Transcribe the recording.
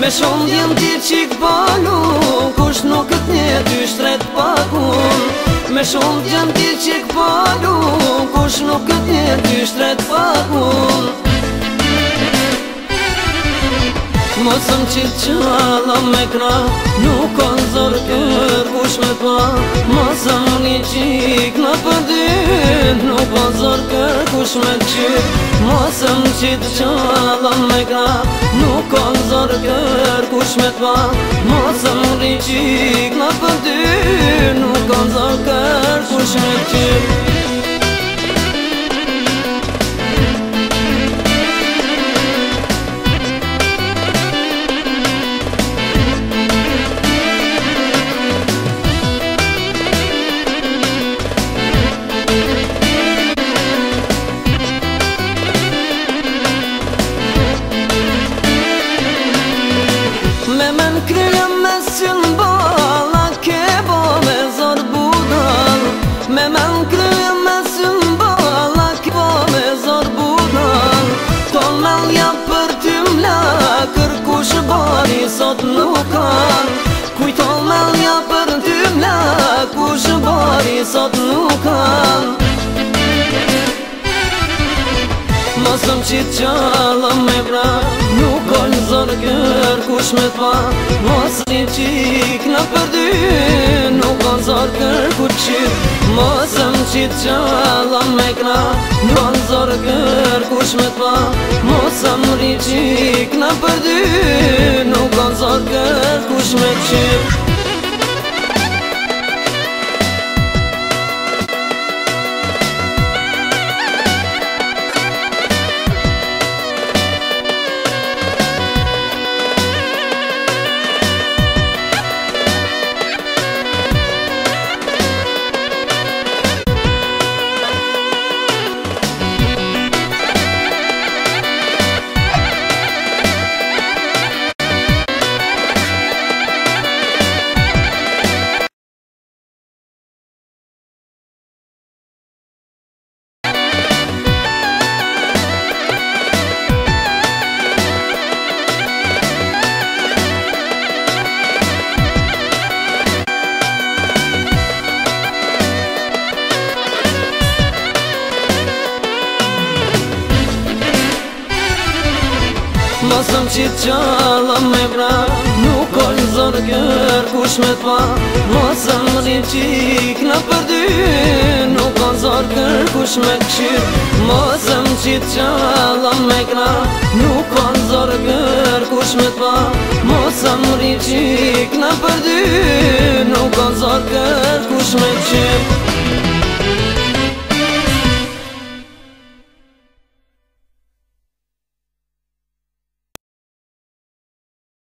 shumë djem ti qik balu, kush nuk këtë një ty shtret pakun. Me shumë djem ti qik balu, kush nuk këtë një ty shtret pakun. Mosëm qitë qala me kra, nuk kanë zorë kër kush me pa. Mosëm një qik në përdyn, nuk kanë zorë kër kush me qik. Mosëm qitë qala me kra, nuk kanë zorë kër kush me pa. Mosëm një qik në përdyn, nuk kanë zorë kër kush me qik. Me men kryja me s'jën bala, ke bo me zor budal. Me men kryja me s'jën bala, ke bo me zor budal. Ton melja për ty mla, kërkush bari sot nuk kan. Kujton melja për ty mla, kush bari sot nuk kan. Mosëm qitë qala me vra, nuk kollë zorë kër kush me t'pa. Mos një qik në përdyn, nuk kollë zorë kër ku qit. Mosëm qitë qala me kra, nuk kollë zorë kër kush me t'pa. Mosëm një qik në përdyn, nuk kollë zorë kër kush me qit. Mosëm qitë qala me vra, nuk kollë zorë kër kush me t'pa. Mosëm një qik në përdyn, nuk kollë zorë kër kush me qit. Mosëm qitë qala me kra, nuk kollë zorë kër kush me t'pa. Mosëm një qik në përdyn, nuk kollë zorë kër kush me qit.